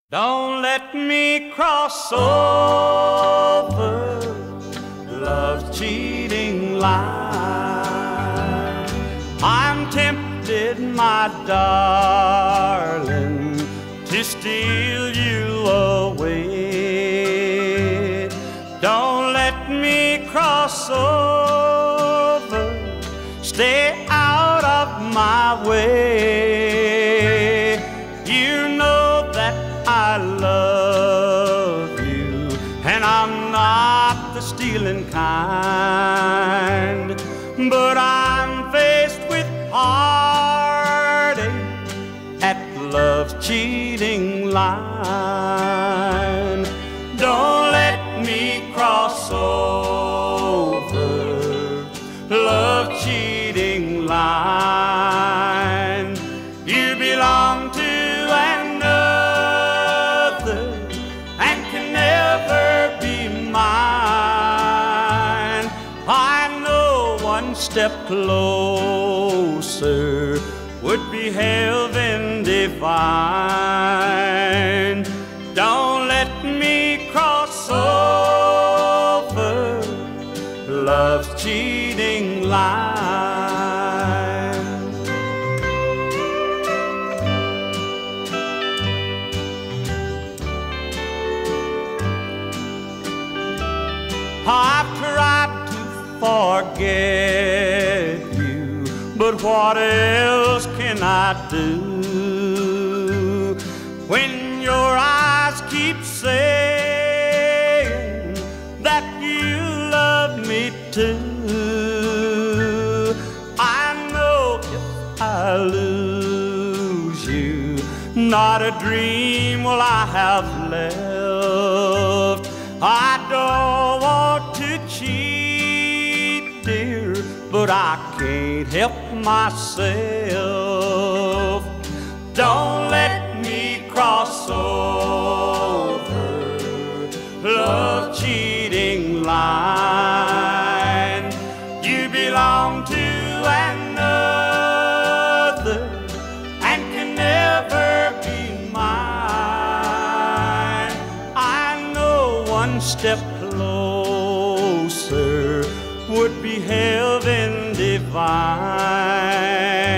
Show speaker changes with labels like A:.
A: Don't let me cross over love's cheating line. I'm tempted, my darling, to steal you away. Don't let me cross over, stay out of my way. You know that I love you, and I'm not the stealing kind, but I'm faced with heartache at love's cheating line. Don't let me cross over love's cheating line. You belong to step closer would be heaven divine. Don't let me cross over love's cheating line. I've tried to forget you, but what else can I do when your eyes keep saying that you love me too? I know if I lose you, not a dream will I have left. I don't want to cheat, dear, but I can't help myself. Don't let me cross over love's cheating line. You belong to another and can never be mine. I know one step closer would be heaven divine.